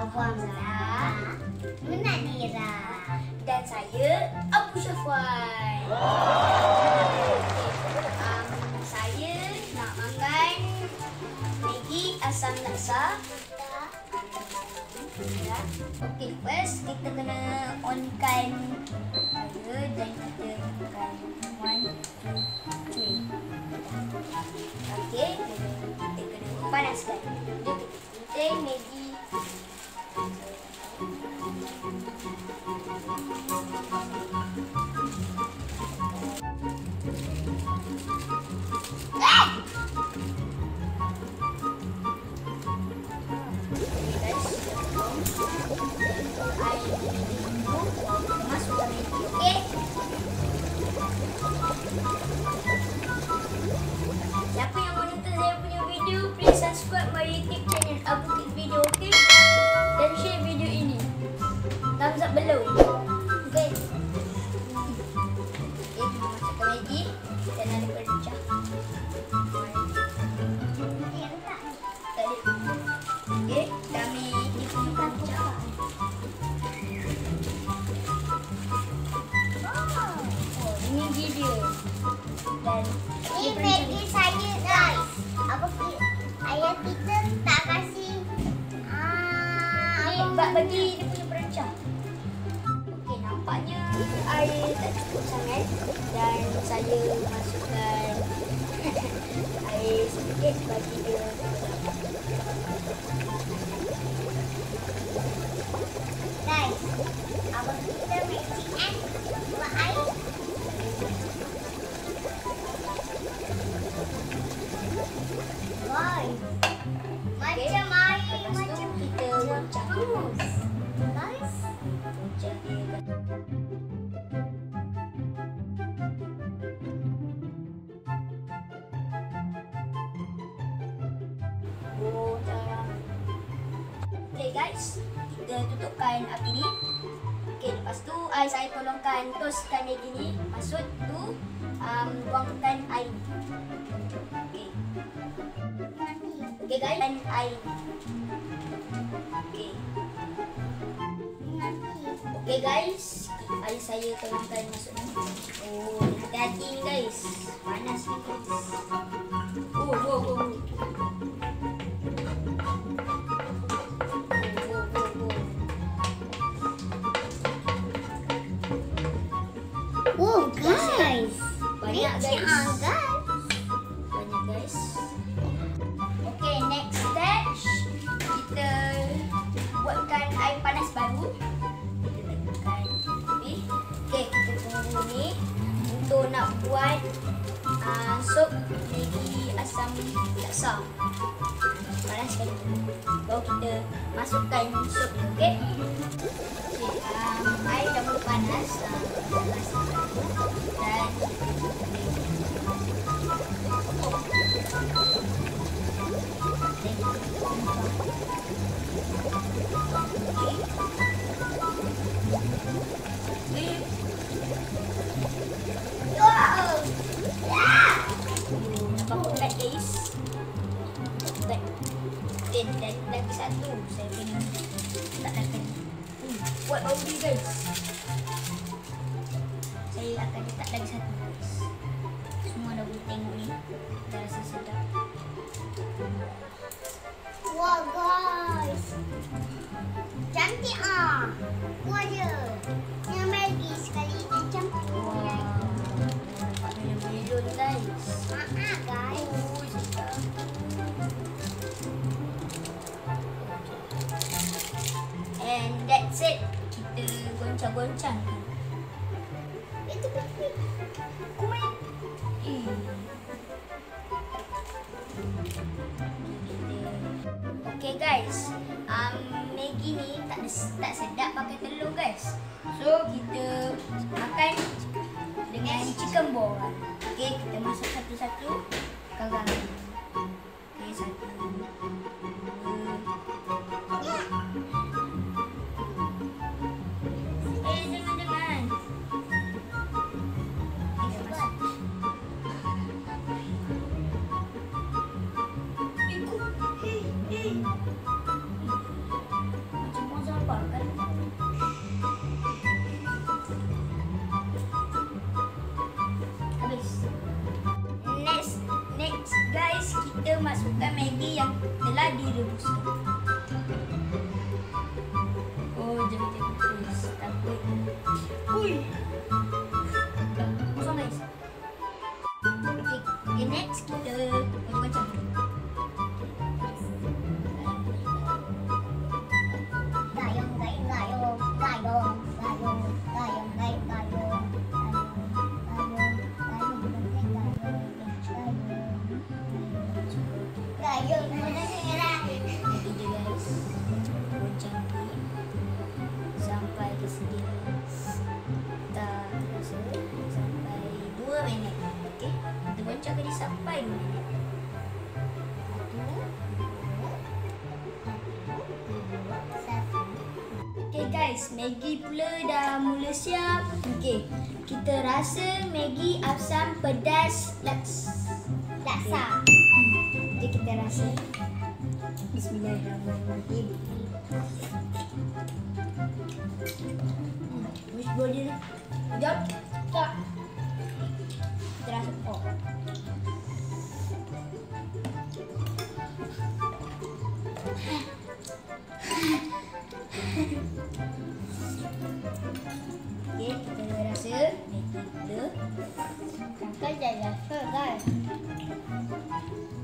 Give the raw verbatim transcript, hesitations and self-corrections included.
Abu Hamzah, Munadira, Dan saya Abu Syafwan. Um, saya nak makan Maggi asam laksa. Ya. Okey, first kita kena onkan fire dan kita onkan one, two, three. Okey, kita kena panaskan. Kita Maggi. Siapa yang mau nonton saya punya video, please subscribe my YouTube channel Abu Kids Video, okay? Dan share video ini. Thumbs up below. Okay. Okay, kita masukkan Maggi dan ada percah. Okay, kita ambil dia punya percah. Oh, ini dia. Dan Ini Maggi saya guys. Apa ayah kita tak kasih ah Ni bak bagi dia punya perancang. Okey, nampaknya air tak cukup sangat dan saya masukkan air sedikit bagi dia. guys. Apa kita Maggi kan buat air. Why? Macam air Lepas tu macam kita goncang jus. Guys. Goncang dia. Oh, dah. Okay guys, kita tutupkan api ni. Okay, lepas tu uh, saya tolongkan toskan Maggi ni. Maksud tu um, buangkan air. Okay. Okay guys, dan air. Okay. Okay guys, air saya tolongkan masuk ni. Oh, hati-hati ni guys. Panas ni guys. Oh, oh, oh. Oh, oh, oh. Oh guys. Banyak guys. Ah, guys. Banyak guys. Okay, next stage kita buatkan air panas baru. Kita letakkan ni. Okay, kita tunggu ni untuk nak buat uh, sup Maggi asam laksa. Panaskan dulu. Baru kita masukkan sup ni, okey? Okay, um, air dah mula panas. Uh, panas dan nampak guys. Dan, dan, dan lagi satu saya kena letakkan. Hmm, buat bau dia guys. Saya akan letak lagi satu guys. Semua dah boleh tengok ni. Dah rasa sedap. Wah guys. Cantik ah. Buat je. Yang Maggi sekali kita campur. Wah, nampak melon guys. Ah ah guys. Oh, sedap. And that's it. Kita goncang-goncang. Itu pipi. Kuih. Eh. Okay guys, um, Maggi ni tak tak sedap pakai telur guys. So kita makan dengan chicken ball. Okay, kita masak satu-satu. Garang. Okay, satu. Dua. Eh, jangan-jangan. Kita masak. Macam masukkan Maggi yang telah direbuskan. Oh, jangan-jangan terus. Takut. Ui. Kosong guys. Okay, okay, next kita kocok-kocok. Gayung, gayung, gayung, gayung, gayung, gayung, gayung, gayung. Gayung, merah. Lagi je guys. Goncang ni sampai ke sini. Kita rasa sampai dua minit. Okey. Kita goncangkan dia sampai dua minit. Okey guys, Maggi pula dah mula siap. Okey. Kita rasa Maggi asam pedas laks. Laksa. Jadi kita rasa. Bismillahirrahmanirrahim. Hmm, wish body ni. Sekejap. Tak. Kita rasa oh. Okey, kita dah rasa Maggi kita. Kakak dah rasa guys.